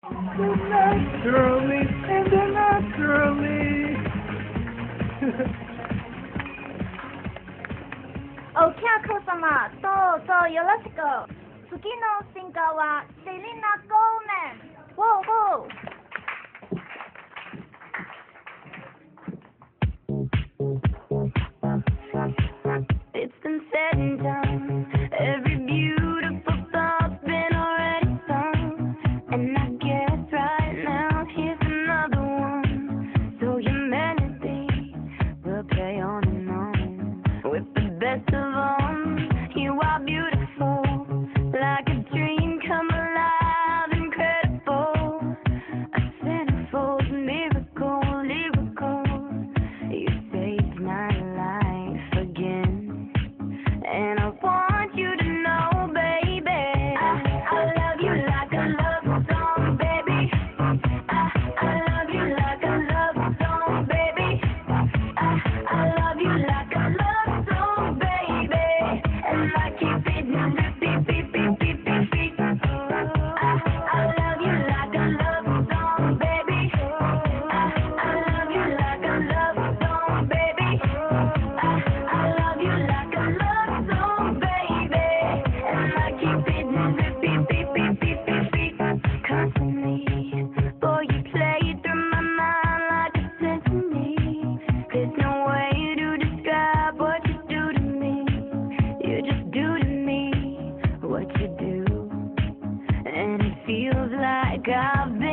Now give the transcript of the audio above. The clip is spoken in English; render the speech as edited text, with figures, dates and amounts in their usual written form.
Naturally and naturally. お客様、どうぞよろしく。次のシンガーはセリナ・ゴーメン。ウォーウォー。 It's been said and done. Every beautiful thought's been already sung. And I guess right now here's another one. So your melody will play on and on. With the best of them, you are beautiful. Like a dream come alive, incredible. A centerfold miracle, lyrical. You saved my life again. And I want you to know, baby, I love you like a love song, baby. I love you like a love song, baby. I love you like a love song, baby. And I keep it repeat, beep, beep, beep, beep, beep. I love you like a love song, baby. I love you like a love song, baby. I love you like a love song, baby. And I keep it repeat, beep, beep, beep, beep, beep. Constantly, boy, you play through my mind like a symphony. There's no way to describe what you do to me. You just do to me what you do. And it feels like I've been